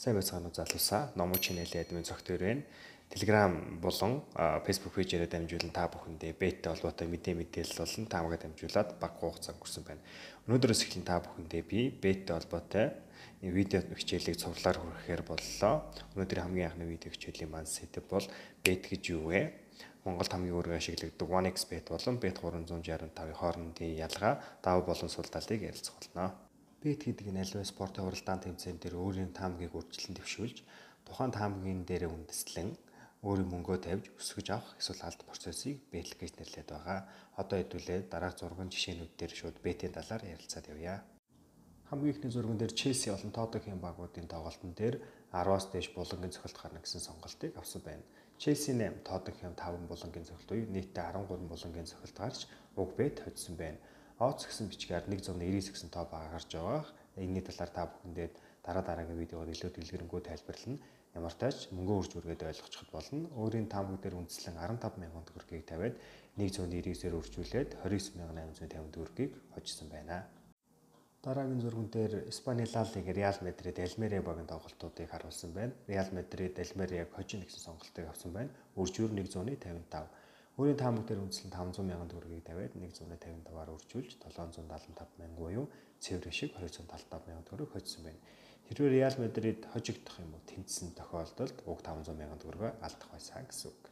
Сайн байцгаана уу залуусаа. Номоо чанелын админ зохиор байна. Telegram болон Facebook пэйжээр дамжуулан та бүхэндээ беттэй холбоотой мэдээлэл болон таамагаа дамжуулаад баг хугацаа өнгөрсөн байна. Өнөөдрөөс эхлэн та бүхэндээ би беттэй холбоотой видео хичээлийг цуглаар хүргэхээр боллоо. Өнөөдөр хамгийн анхны видео хичээлийн маань сэдэв бол bet гэж юу вэ? Монголд хамгийн өргөн ашиглагддаг 1xbet болон bet 365-ийн хоорондын ялгаа, давуу болон сул талыг ярилцах болно. Bet гэдэг нь аливаа спортын уралдаан тэмцээн дээр өөрийн таамагийг үржилэн дэвшүүлж, тухайн таамагийн дээр үндэслэн өөрийн мөнгөө тавьж өсгөж авах эсвэл алдах процессыг bet гэж нэрлэдэг байгаа. Одоо хэдүүлээ дараах 6 жишээнүүд дээр шууд bet-ийн талаар ярилцаад явъя. Хамгийн ихний зурган дээр Челси болон Тоттенхэм багуудын тоглолтын дээр 10-аас дээш булангийн цохилт гарна гэсэн сонголтыг авсан байна. Челси 8, Тоттенхэм 5 булангийн цохилт буюу нийтдээ 13 булангийн цохилт гарч уг bet хоцсон байна. Оц гэсэн бичгээр 199 гэсэн тоо гарч байгаа. Энэний талаар та бүхэндээ дараагийн видеогоор илүү дэлгэрэнгүй тайлбарлана. Ямар ч тач мөнгө үрж үргээд ойлгочиход болно. Өөрийн таамаг дээр үндэслэн 15,000 төгрөгийг тавиад 199-ээр үржүүлээд 29,850 төгрөгийг хожсон байна. Дараагийн зурган дээр Испани Ла Лиг, Реал Мадрид, Алмерия багийн тоглолтуудыг харуулсан байна. Реал Мадрид Алмерияг хожино гэсэн сонголтыг авсан байна. Үржүүр 155. Өөрийн таамаг дээр үндэслэн 500,000 төгрөгийг тавиад 155-аар үржүүлж 775,000 буюу цэвэр шиг 275,000 төгрөг хожсон байна. Хэрвээ Реал Мадрид хожигдох юм уу тэнцсэн тохиолдолд уг 500,000 төгрөгөө алдах байсан гэсэн үг.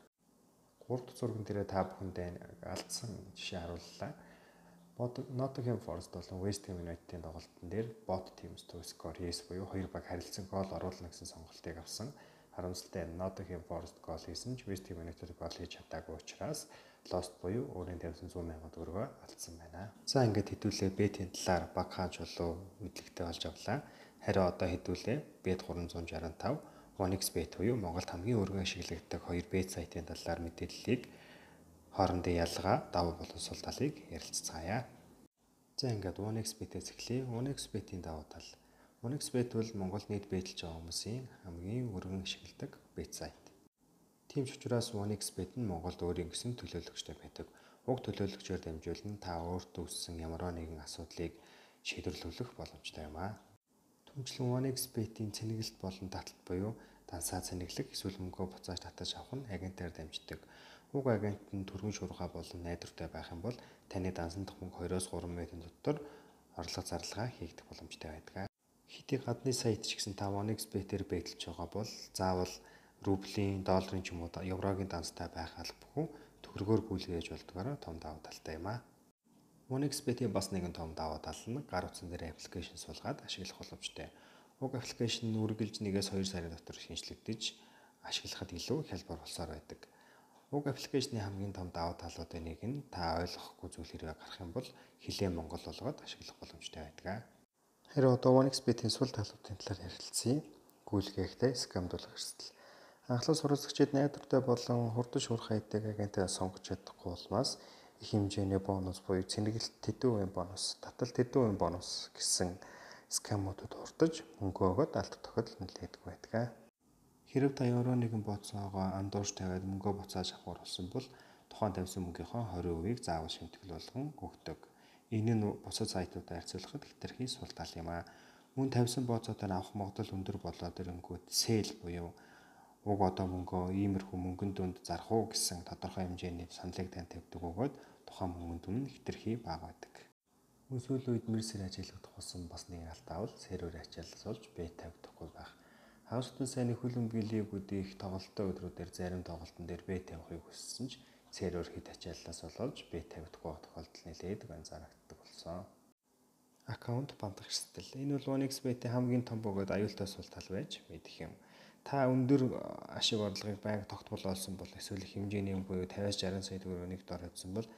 3 дахь зурган дээр та бүхэндээ алдсан жишээ харууллаа. Nottingham Forest болон West Ham United-ийн тоглолтын дээр bot teams to score yes буюу 2 баг харилцан гол оруулна гэсэн сонголтыг авсан. Харамсалтай нь Nottingham Forest гол хийсэн ч West Ham United гол хийж чадаагүй учраас lost буюу өөрийн тавьсан 100,000 төгрөгөө алдсан байна. За ингээд хэдүүлээ bet-ийн талаар баг хааж болов мэдлэгтэй болж авлаа. Харин одоо хэдүүлээ bet 365 1xbet буюу Монголд хамгийн өргөн ашиглагддаг 2 bet сайтын талаар мэдээллийг хоорондын ялгаа, давуу болон сул талыг ярилцгаая. За ингээд 1xbet-ээс эхлэе. 1xbet-ийн давуу тал. 1xbet бол Монголд нийт бэйтэлж байгаа хүмүүсийн хамгийн өргөн ашигладаг бет сайт. Тийм ч учраас 1xbet нь Монголд өөрийн гэсэн төлөөлөгчтэй байдаг. Уг төлөөлөгчөөр дамжуулан та өөртөө үүссэн ямарваа нэгэн асуудлыг шийдвэрлэх боломжтой юм аа. Түүнчлэн 1xbet-ийн цэнэглэлт болон таталт буюу дансаа цэнэглэх эсвэл мөнгөө буцааж татаж авах нь агентаар дамждаг. Уг агент нь түргэн шуурхай болон найдвартай байх юм бол таны дансан дах мөнгө 2-3 минутын дотор орлого зарлага хийгдэх боломжтой байдаг. Хэдий гадны сайт ч гэсэн та 1xbet-ээр бэйтэлж байгаа бол заавал рублийн, долларын ч юм уу еврогийн данстай байх албагүй төгрөгөөр гүйлгээж болдгоороо том давуу талтай юм аа. 1xbet-ийн бас нэгэн том давуу тал нь гар утсан дээр аппликейшн суулгаад ашиглах боломжтой. Уг аппликейшн үргэлж 1-2 сарын дотор шинжлэгдэж ашиглахад илүү хялбар болсоор байдаг. Уг аппликейшны хамгийн том давуу талуудын нэг нь та ойлгохгүй зүйл хэрэг гарах юм бол хэлээ монгол болгоод ашиглах боломжтой байдаг. Харин одоо 1xbet-ийн сул талуудын талаар ярилцъя. Гүйлгээхтэй скамдуулах эрсдэл. Анхлын суралцагчид найдвартай болон хурдан шуурхай байдаг агентаа сонгож чадахгүй улмаас их хэмжээний бонус буюу цэнэглэлт тэдэн бонус, таталт тэдэн бонус гэсэн скамуудад хурдж мөнгө өгөөд алдах тохиолдол нэлээдэг байдаг. Хэрэв та евро нэгэн бооцоогоо андуурч тавиад мөнгөө буцааж авахар болсон бол тухайн тавьсан мөнгийнхөө 20%-ийг заавал шимтгэл болгон өгдөг. Энэ нь бусад сайтуудаар харьцуулахад хэтэрхий сул тал юм аа. Мөн тавьсан бооцоотойн авах магадлал өндөр болоод ирэнгүүт sell буюу уг одоо мөнгөө иймэрхүү мөнгөн дүнд зарах уу гэсэн тодорхой хэмжээний саналыг тань тавьдаг бөгөөд тухайн мөнгөн дүн нь хэтэрхий бага байдаг. Мөн сүүлийн үед мэрсээр ажиглагдах болсон бас нэгэн алдаа бол сервер ачааллаас болж bet тавьдаггүй байх. Хагасдын сайны хөлбөмбөгийн лигүүдийн их тоглолттой өдрүүдээр зарим тоглолтын дээр bet тавихыг хүссэн ч сервер хэд ачааллаас болоод bet тавьдаггүй тохиолдол нэлээд анзаарагддаг болсон. Аккаунт бандах эрсдэл. Энэ бол 1xbet-ийн хамгийн том бөгөөд аюултай сул тал байж мэдэх юм. Та өндөр ашиг орлогыг байнга тогтмол олсон бол эсвэл их хэмжээний буюу 50-60 сая төгрөгийг дор хавьсан бол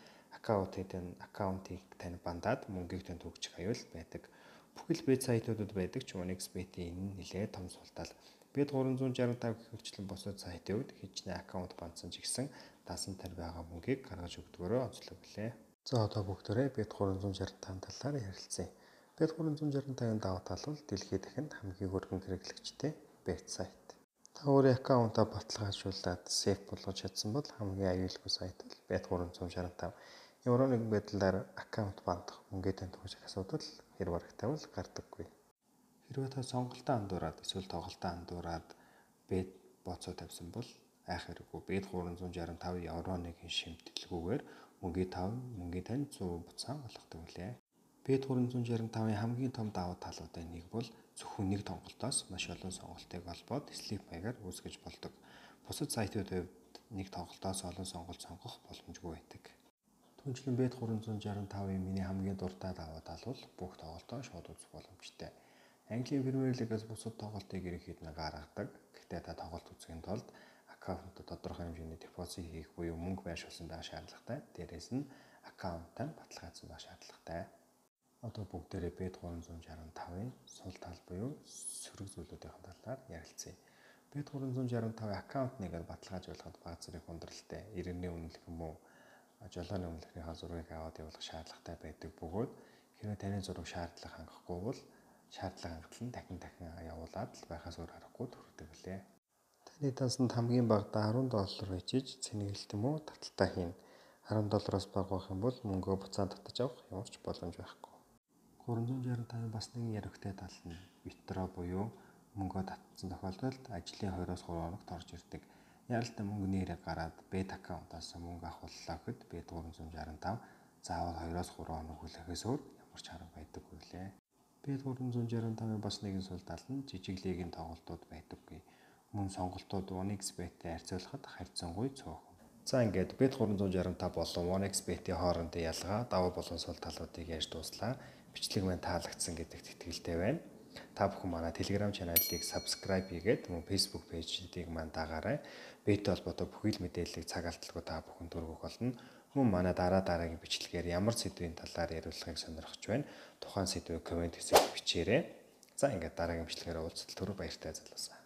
аккаунтыг тань бандаад мөнгийг тань төгжих аюул байдаг. Бүхэл бет сайтуудад байдаг ч 1xbet-ийн энэ нэлээд том сул тал. Bet 365 гихвчлэн босоод сайтын үед хичнээн аккаунт бандсан ч гэсэн дасан тань байгаа мөнгийг гаргаж өгдөгөөрөө онцлог билээ. За одоо бүгдээрээ Bet 365 талаар ярилцъя. Bet 365-ын давуу тал бол дэлхийд дахинд хамгийн өргөн хэрэглэгчтэй бет сайт. Та өөрийн аккаунтаа баталгаажуулаад сейф болгож чадсан бол хамгийн аюулгүй сайт бол Bet 365. Ямар нэгэн байдлаар аккаунт бандах, мөнгөө тань төгсөх асуудал хэр барагтай бол гардаггүй. Хэрвээ та сонголтоо андуураад эсвэл тоглолтоо андуураад бет бооцоо тавьсан бол айх хэрэггүй. Бет 365 евроныгийн шимтгэлгүйгээр мөнгийн тань 100 буцаан олгодог үлээ. Бет 365-ын хамгийн том давуу талуудын нэг бол зөвхөн нэг тоглолтоос маш олон сонголтыг олбоод слип маягаар үүсгэж болдог. Бусад сайтуудын хувьд нэг тоглолтоос олон сонголт сонгох боломжгүй байдаг. Түүнчлэн бет 365-ын миний хамгийн дуртай давуу тал бол бүх тоглолтоо шууд үзэх боломжтой. Английн Премьер Лигээс бусад тоглолтыг ерөнхийд нь гаргадаг. Гэхдээ та тоглолт үзэхийн тулд аккаунтд тодорхой хэмжээний депозит хийх буюу мөнгө байршуулсан байх шаардлагатай. Дээрээс нь аккаунтаа баталгаажсан байх шаардлагатай. Одоо бүгдээрээ бет 365-ын сул тал буюу сөрөг зүйлүүдийн талаар ярилцъя. Бет 365-ын аккаунт нэгээр баталгаажуулахад бага зэрэг хүндрэлтэй, иргэний үнэлэх юм уу, жолооны үнэлэхийнхаа зургийг аваад явуулах шаардлагатай байдаг бөгөөд хэрвээ таны зураг шаардлага хангахгүй бол шаардлага хангалтан дахин явуулаад л байхаас өөр аргагүй төрдөг лээ. Таны тансанд хамгийн багадаа $10 байжиж цэнэгэлт юм уу таталтай хийн. $10-оос бага байх юм бол мөнгөө буцаан татаж авах ямар ч боломж байхгүй. 365-ын бас нэгэн яригтэй тал нь витро буюу мөнгөө татсан тохиолдолд ажлын 2-3 хоногт орж ирдэг. Яралтай мөнгө нэрээ гараад бет аккаунтаас мөнгө авахлаа гэхэд бет 365 заавал 2-3 хоног хүлээхээс өөр ямар ч арга байдаггүй лээ. Бет 365-ын бас нэгэн сул тал нь жижиг лигийн тоглолтууд байдаггүй. Мөн сонголтууд 1xBet-тэй харьцуулахад харьцангуй цөөхөн. За ингээд бет 365 болон 1xBet-ийн хоорондын ялгаа, давуу болон сул талуудыг ярьж дууслаа. Бичлэг маань таалагдсан гэдэгт итгэлтэй байна. Та бүхэн манай Telegram channel-ыг subscribe хийгээд мөн Facebook page-ийг маань дагаарай. Беттэй холбоотой бүхэл мэдээллийг цаг алдалгүй та бүхэн төргөх болно. Мөн манай дараагийн бичлэгээр ямар сэдвийн талаар яриулахыг сонирхож байна. Тухайн сэдвийг комент хэсэгт бичээрэй. За ингээд дараагийн бичлэгээр уулзтал төрөв баяртай залуусаа.